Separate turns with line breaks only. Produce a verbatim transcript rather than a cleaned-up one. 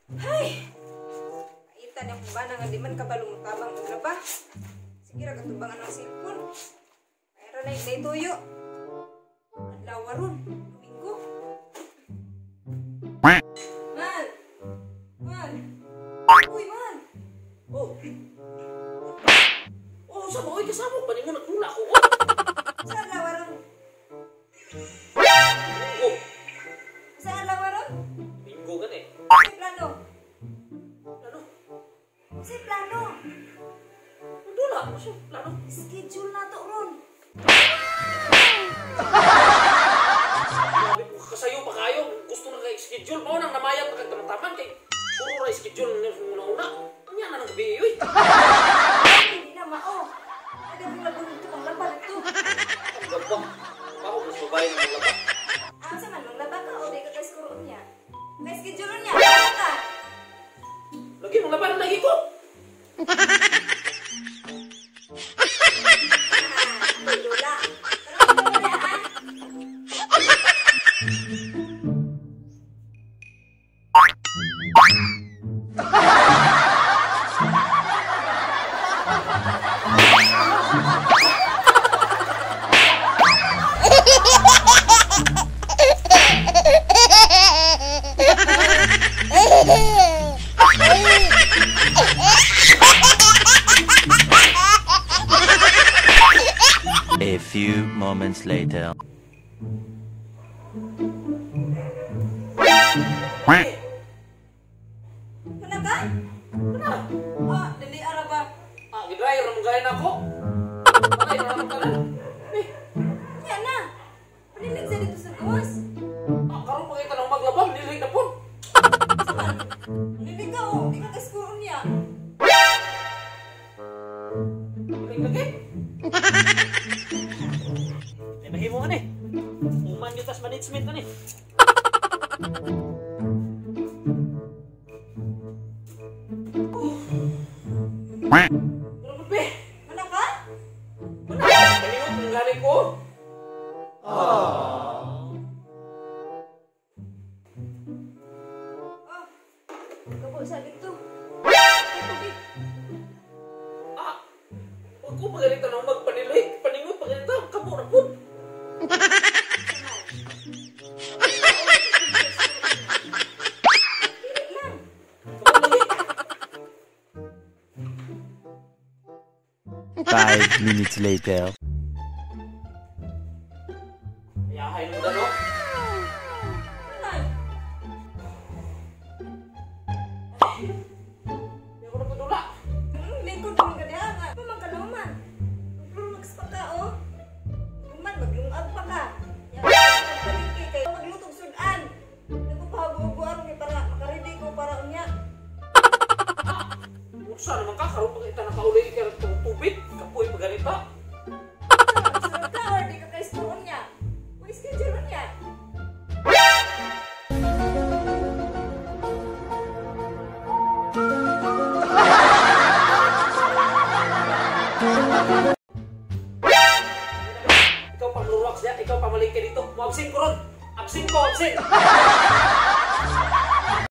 Hay! Kaitan yung kubana nga di man kabalong tabang mo ba? Sige ra katubangan ng cellphone. Mayroon na yung tuyo. Adlaw ron, Domingo. Man! Man! Uy, man!
Oh. Oh, sama ko kasama ba mo nagmula ko?
Saan lawa ron?
Oh,
Saan lawa ron?
Bingo kan eh.
Sa plano.
Ano?
Sa plano.
Wala, masya, plano.
Schedule na to ron.
Sabi ko kasayo pa kayo. Gusto na kayo schedule. Mao nang namayat na kagtamataman kay puro ra schedule na una-una. Ang yan na nang gabi eh.
Hindi na mao. Ada mo lagun ito ang laban ito.
Ang gabang. Ako mas babae ng mga laba.
Ah, sa man manglaba ka o di ka kaskuro niya. May schedule niya. Ano ka?
Lagi ng laban lagi ko.
Ah, lula. Pero ano ba yan?
A few moments later.
Kana ka?
Ano?
Ah, dili ara ba?
Ah, gidrayer na mong gaya na ako. Ay, naman ka na. Eh,
Yan na. Panilig sa dito sa gawas.
ah, karoon pa kita nang maglaba. Nilig na po.
Saman. Panilig ka o. Di ka kaskuro niya.
Nilig lagi. Eh, mahimo ka ni. Uman yung tas management ka ni. Pero be,
Mana ka?
kanino kung galing ko?
Oh. Kabo sa dito. Ay, tubig.
Ah, huwag ko pagalitan ng magpanilig. Paningot pagalitan, kamo na po.
Dili lang.
Kamo lagi.
Five minutes later.
Yahay mo na, no?
Ay.
Hindi ako napudula.
Hmm, lingkod naman ka diha nga. Mamang ka naman. Maglulumags pa ka, oh. Kuman, maglungag pa ka. Yan, magpalingki kayo. Maglutog sudan. Nagpapahago-hago ni para makaredy ko para unya.
Uksa naman ka, karoon pa kita nakauli ka ng tubig. Kapoy pagalita.
Sunod ka or di ka kaskuro niya. May schedule niya.
Ikaw pang luwak siya, ikaw pamaling ka dito. Mo absent ko ron. Absent ko, absent.